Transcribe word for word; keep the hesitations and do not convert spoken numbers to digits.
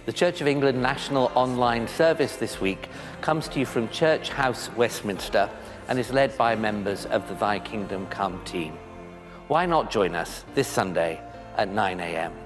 The Church of England National Online Service this week comes to you from Church House, Westminster, and is led by members of the Thy Kingdom Come team. Why not join us this Sunday at nine a m